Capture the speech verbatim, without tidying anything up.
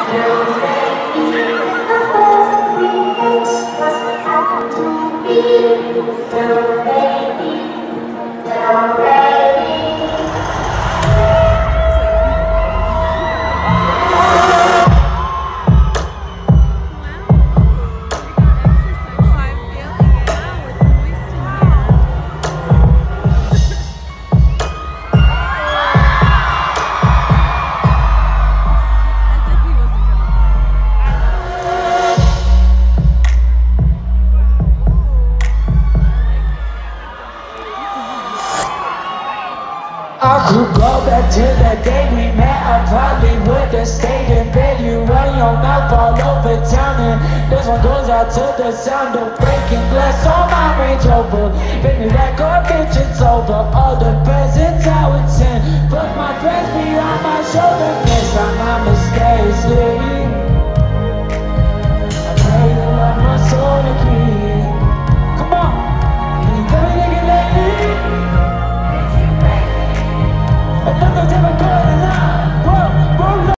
I could go back to the day we met. I probably would have stayed in bed. You run your mouth all over town, and this one goes out to the sound of breaking glass on my Range Rover. Pick me back up, bitch, it's over. All the presents I would send, put my friends behind my shoulder. Guess I'm my mistakes.